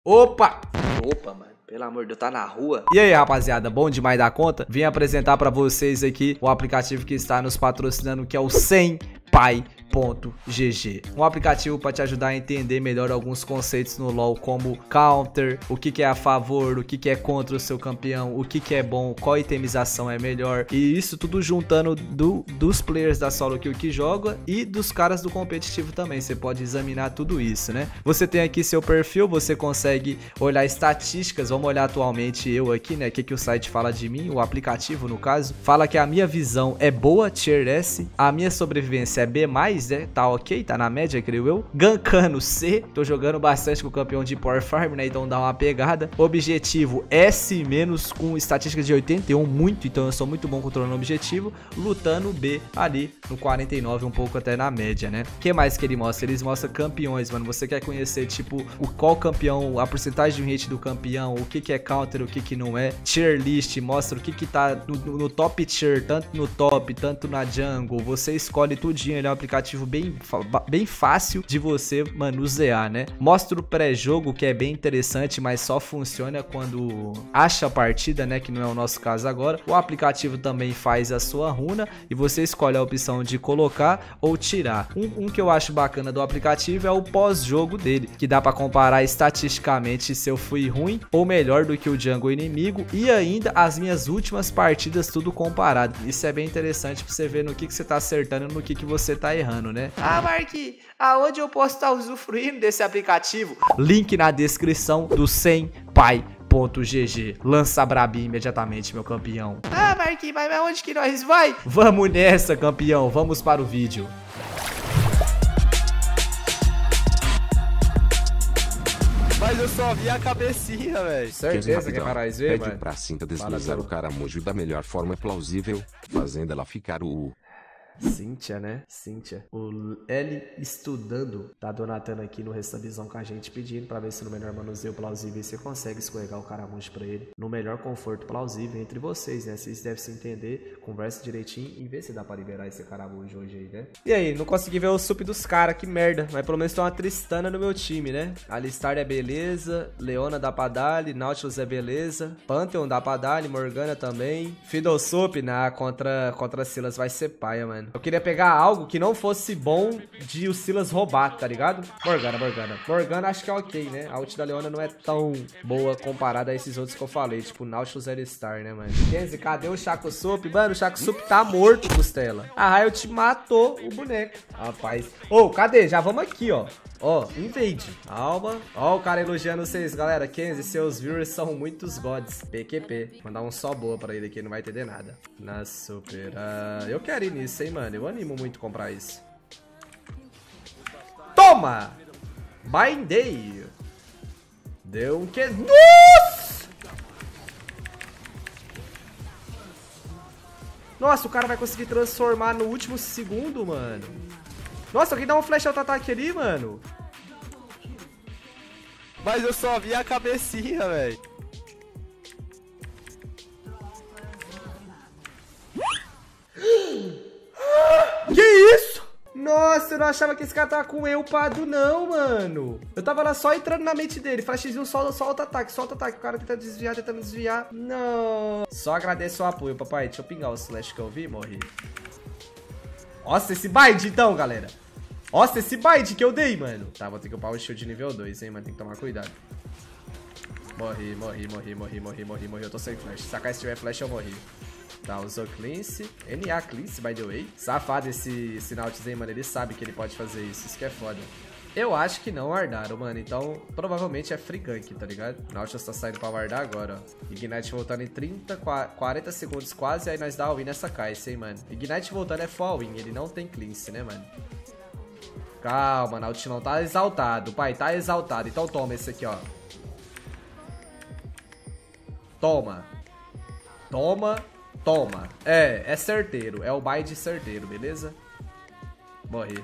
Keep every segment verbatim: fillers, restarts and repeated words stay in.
Opa! Opa, mano. Pelo amor de Deus, tá na rua. E aí, rapaziada, bom demais da conta? Vim apresentar pra vocês aqui o aplicativo que está nos patrocinando, que é o cem pai ponto g g. Um aplicativo para te ajudar a entender melhor alguns conceitos no LoL, como counter, o que que é a favor, o que que é contra o seu campeão, o que que é bom, qual itemização é melhor. E isso tudo juntando do, dos players da solo kill que joga e dos caras do competitivo também. Você pode examinar tudo isso, né? Você tem aqui seu perfil, você consegue olhar estatísticas. Vamos olhar atualmente eu aqui, né? O que que o site fala de mim, o aplicativo no caso. Fala que a minha visão é boa, tier S, a minha sobrevivência é B mais, né? Tá ok, tá na média, creio eu. Gankano C, tô jogando bastante com o campeão de Power Farm, né? Então dá uma pegada. Objetivo S menos, com estatísticas de oitenta e um, muito, então eu sou muito bom controlando o objetivo. Lutando B ali no quarenta e nove, um pouco até na média, né? O que mais que ele mostra? Eles mostram campeões, mano. Você quer conhecer, tipo, o qual campeão, a porcentagem de hit do campeão, o que que é counter, o que que não é. Tier list, mostra o que que tá no, no top tier, tanto no top, tanto na jungle. Você escolhe tudinho, ele é um aplicativo bem, bem fácil de você manusear, né? Mostra o pré-jogo, que é bem interessante, mas só funciona quando acha a partida, né? Que não é o nosso caso agora. O aplicativo também faz a sua runa e você escolhe a opção de colocar ou tirar. Um, um que eu acho bacana do aplicativo é o pós-jogo dele, que dá pra comparar estatisticamente se eu fui ruim ou melhor do que o jungle inimigo, e ainda as minhas últimas partidas tudo comparado. Isso é bem interessante pra você ver no que, que você tá acertando e no que, que você tá errando, né? Ah, Mark, aonde eu posso estar usufruindo desse aplicativo? Link na descrição do cem pai ponto g g. Lança brabinho imediatamente, meu campeão. Ah, Mark, mas onde que nós vai? Vamos nessa, campeão. Vamos para o vídeo. Mas eu só vi a cabecinha, velho. Certeza que é para nós ver, Pede mano. pra Cinta deslizar o caramujo da melhor forma plausível, fazendo ela ficar o... Cíntia, né? Cíntia. O L estudando tá donatando aqui no Resta Visão com a gente, pedindo pra ver se no melhor manuseio plausível você consegue escorregar o caramujo pra ele no melhor conforto plausível entre vocês, né? Vocês devem se entender, conversa direitinho e vê se dá pra liberar esse caramujo hoje aí, né? E aí, não consegui ver o sup dos caras, que merda. Mas pelo menos tem uma Tristana no meu time, né? Alistar é beleza, Leona dá pra dar, Nautilus é beleza, Pantheon dá pra dar, Morgana também. Fiddlesup, na contra, contra Silas vai ser paia, mano. Eu queria pegar algo que não fosse bom de o Silas roubar, tá ligado? Morgana, Morgana. Morgana acho que é ok, né? A ult da Leona não é tão boa comparada a esses outros que eu falei. Tipo, Nautilus Alistar, né, mano? Kenzie, cadê o Chaco Sup? Mano, o Chaco Sup tá morto, Costela. A Riot matou o boneco. Rapaz. Ô, oh, cadê? Já vamos aqui, ó. Ó, oh, invade. Calma. Ó, oh, o cara elogiando vocês, galera. Kenzie, seus viewers são muitos gods. P Q P. Mandar um só boa pra ele aqui, não vai entender nada. Na super. Uh, eu quero ir nisso, hein, mano. Eu animo muito comprar isso. Toma! Bindei. Deu um que... Nossa! Nossa, o cara vai conseguir transformar no último segundo, mano. Nossa, alguém dá um flash auto-ataque ali, mano. Mas eu só vi a cabecinha, velho. Que isso? Nossa, eu não achava que esse cara tava com eu pado, não, mano. Eu tava lá só entrando na mente dele. Flashzinho, só, só auto-ataque, só auto-ataque. O cara tentando desviar, tentando desviar. Não. Só agradeço o apoio, papai. Deixa eu pingar o slash que eu vi, morri. Nossa, esse bind então, galera. Nossa, esse bind que eu dei, mano. Tá, vou ter que upar o shield nível dois, hein, mano. Tem que tomar cuidado. Morri, morri, morri, morri, morri, morri, morri. Eu tô sem flash. Se sacar se tiver flash, eu morri. Tá, usou Cleanse. N A Cleanse, by the way. Safado esse, esse Nautilus aí, mano. Ele sabe que ele pode fazer isso. Isso que é foda. Eu acho que não wardaram, mano. Então, provavelmente é free gank, tá ligado? O Nautilus tá saindo pra wardar agora, ó. Ignite voltando em trinta, quarenta segundos quase. Aí nós dá all-in nessa caixa, hein, mano. Ignite voltando é full all-in. Ele não tem Cleanse, né, mano? Calma, Nautilus não tá exaltado. Pai, tá exaltado. Então toma esse aqui, ó. Toma. Toma. Toma. É, é certeiro. É o bind certeiro, beleza? Morri.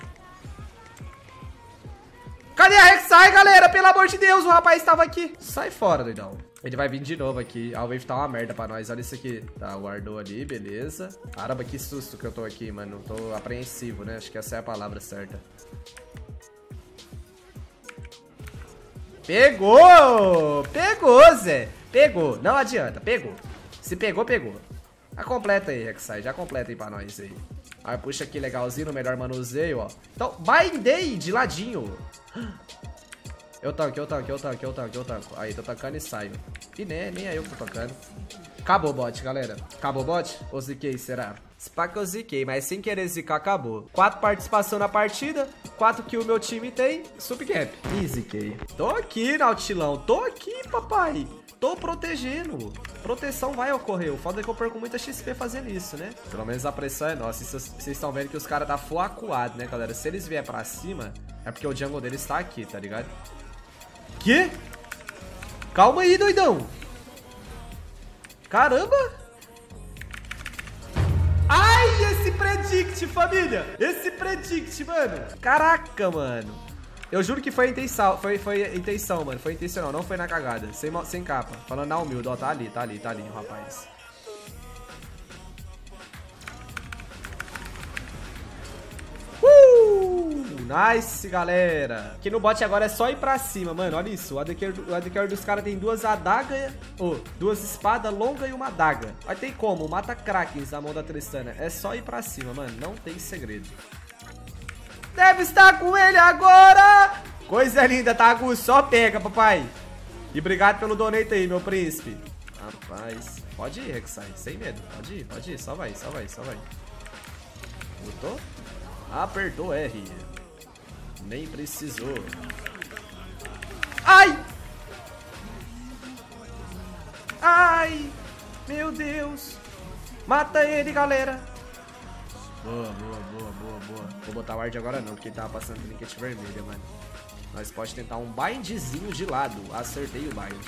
Cadê a Rek'Sai, galera? Pelo amor de Deus, o rapaz estava aqui. Sai fora, doidão. Ele vai vir de novo aqui. A wave tá uma merda pra nós. Olha isso aqui. Tá, guardou ali, beleza. Caramba, que susto que eu tô aqui, mano. Tô apreensivo, né? Acho que essa é a palavra certa. Pegou! Pegou, Zé. Pegou. Não adianta. Pegou. Se pegou, pegou. Já completa aí, Rek'Sai. Já completa aí pra nós aí. Aí puxa aqui legalzinho, no melhor manuseio, ó. Então, bindei de ladinho. Eu tanco, eu tanco, eu tanco, eu tanco, eu tanco. Aí, tô tancando e saio. E nem, nem é eu que tô tancando. Acabou o bot, galera. Acabou o bot? Ou ziquei, será? Spa que eu ziquei, mas sem querer zicar, acabou. Quatro participação na partida. Quatro que o meu time tem. Subcap. E ziquei. Tô aqui, Nautilão. Tô aqui, papai. Tô protegendo. Proteção vai ocorrer. O foda é que eu perco muita X P fazendo isso, né? Pelo menos a pressão é nossa. Vocês estão vendo que os caras tá full acuado, né, galera? Se eles vier pra cima, é porque o jungle deles tá aqui, tá ligado? Que? Calma aí, doidão. Caramba. Ai, esse predict, família. Esse predict, mano. Caraca, mano. Eu juro que foi intenção, foi, foi intenção, mano. Foi intencional, não foi na cagada. Sem, sem capa. Falando na humilde, ó. Tá ali, tá ali, tá ali, o rapaz. Uh! Nice, galera. Aqui no bot agora é só ir pra cima, mano. Olha isso. O A D Carry dos caras tem duas adagas, oh, duas espadas longas e uma adaga. Aí tem como? Mata Krakens na mão da Tristana. É só ir pra cima, mano. Não tem segredo. Deve estar com ele agora! Coisa linda, Tagu. Só pega, papai. E obrigado pelo donate aí, meu príncipe. Rapaz. Pode ir, Rek'Sai. Sem medo. Pode ir, pode ir. Só vai, só vai, só vai. Lutou? Apertou R. Nem precisou. Ai! Ai! Meu Deus! Mata ele, galera! Boa, boa, boa, boa, boa. Vou botar o ward agora não, porque ele tava passando trinket vermelha, mano. Nós pode tentar um bindzinho de lado. Acertei o bind.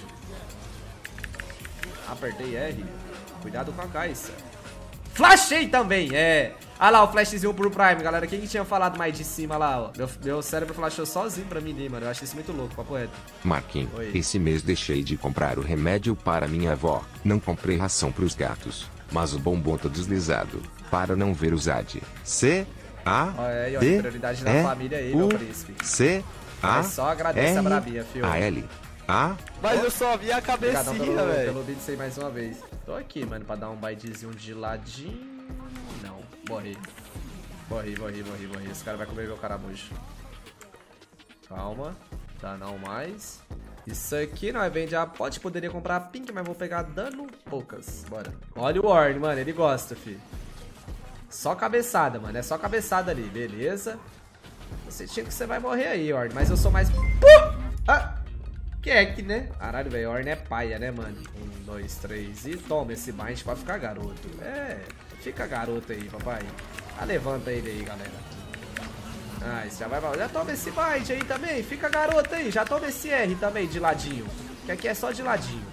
Apertei R. Cuidado com a Kai'Sa. Flashei também, é. Ah lá, o flashzinho pro Prime, galera. Quem que tinha falado mais de cima lá, ó? Meu, meu cérebro flashou sozinho pra mim ali, mano. Eu acho isso muito louco, papo reto. Marquinhos, Oi. Esse mês deixei de comprar o remédio para minha avó. Não comprei ração pros gatos, mas o bombom tá deslizado, para não ver os A D. C, A, Olha aí, ó, D, prioridade da E, família aí, U, meu príncipe. C, A, Mas só agradece R, a brabinha, fio. A, L, A. Mas eu só vi a Obrigadão cabecinha, pelo, velho. pelo vídeo aí mais uma vez. Tô aqui, mano, pra dar um baidezinho de ladinho. Não, morri. Morri, morri, morri, morri. Esse cara vai comer meu caramujo. Calma. Dá não mais. Isso aqui nós vende a pote. Poderia comprar pink, mas vou pegar dano poucas. Bora. Olha o Warren, mano. Ele gosta, fi. Só cabeçada, mano. É só cabeçada ali. Beleza. Você tinha que você vai morrer aí, Warren. Mas eu sou mais... Puh! Ah! Que é que, né? Caralho, velho. Warren é paia, né, mano? Um, dois, três e toma esse bind pra ficar garoto. É... Fica garoto aí, papai. Ah, levanta ele aí, galera. Ah, isso já vai... Já toma esse bind aí também. Fica garoto aí. Já toma esse R também, de ladinho. Que aqui é só de ladinho.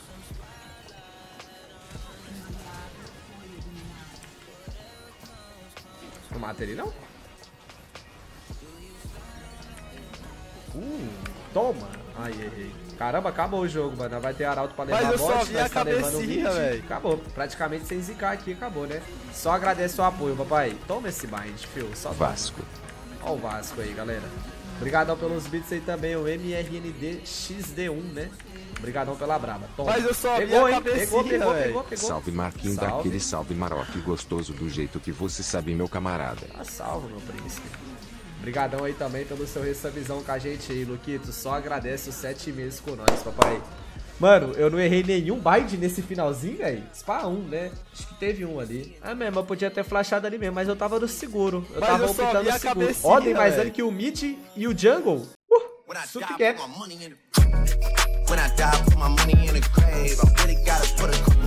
Não mata ele, não? Uh, toma. Ai, errei. Caramba, acabou o jogo, mano. Vai ter arauto pra levar Mas eu só bot, vi nós a tá levando o cabecinha, mid. velho. Acabou. Praticamente sem zicar aqui, acabou, né? Só agradece o apoio, papai. Toma esse bind, fio. Só toma. Vasco. Ó o Vasco aí, galera. Obrigadão pelos bits aí também, o M R N D X D um, né? Obrigadão pela braba. Toma. Mas eu só vi pegou, a hein? cabecinha, Pegou, pegou, véio. pegou, pegou. Salve Marquinhos, Salve. daquele salve maroque gostoso do jeito que você sabe, meu camarada. Ah, salve, meu príncipe. Obrigadão aí também pelo seu revisão com a gente aí, Luquito. Só agradece os sete meses com nós, papai. Mano, eu não errei nenhum bind nesse finalzinho, velho. Spa um, né? Acho que teve um ali. Ah, mesmo, eu podia ter flashado ali mesmo, mas eu tava no seguro. Eu Mas tava eu só optando vi a no seguro. cabecinha, Ó, tem mais véio. dano que o mid e o jungle. Uh, super cap. When I die, put my money in a grave. I really gotta put a